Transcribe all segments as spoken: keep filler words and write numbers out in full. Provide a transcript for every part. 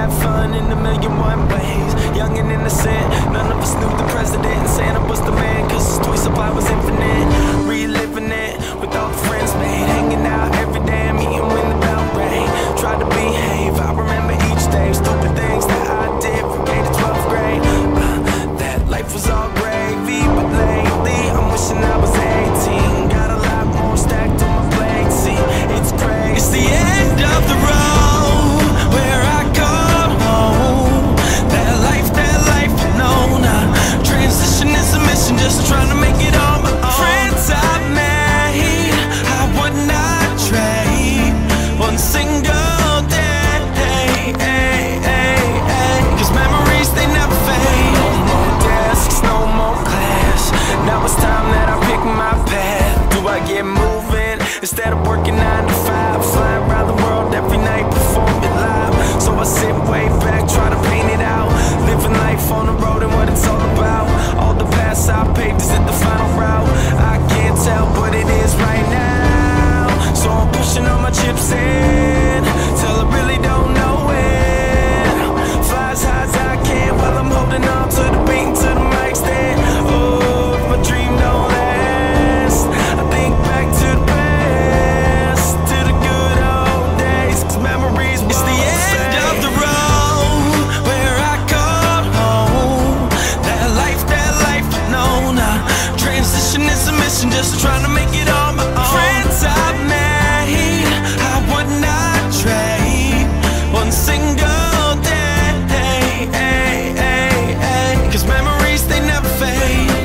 have fun in a million one ways. Young and innocent, none of us knew the president. Santa was the man, cause his toy supply was infinite. Reliving it with all the friends made, hanging out every day, meeting when the bell rang. Tried to behave, I remember each day, stupid things that I did from K to twelfth grade. uh, That life was all gravy, but lately I'm wishing I was eighteen. Got a lot more stacked on my plate, see, it's crazy. It's the end of the road, where I come home. That life, that life alone. uh, Transition is a mission, just trying to make it on my own. Friends I've made, I would not trade one single day, hey, hey, hey, hey. Cause memories, they never fade. No more desks, no more class. Now it's time that I pick my path. Do I get moving instead of working nine to five? Flying around the world every night, performing live. So I sit way back, try to paint it out. Living life on the road and what it's all about. All the paths I paved, is it the final route? I can't tell, but it is right now. So I'm pushing all my chips in till I really don't know when. Fly as high as I can while I'm holding on to the beat and to the mic stand. Oh, if my dream don't last, I think back to the past, to the good old days, cause memories won't fade. It's the end of the road, where I come home. That life, that life alone. uh, Transition is a mission, just trying to make it on my own. Friends I've made, I would not trade one single day, hey, hey, hey, hey. Cause memories, they never fade.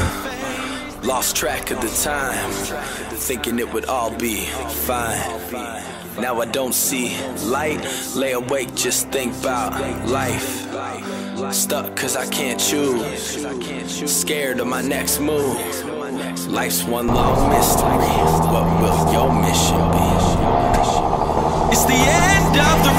Lost track of the time, thinking it would all be fine. Now I don't see light, lay awake, just think about life. Stuck cause I can't choose, scared of my next move. Life's one long mystery, what will your mission be? It's the end of the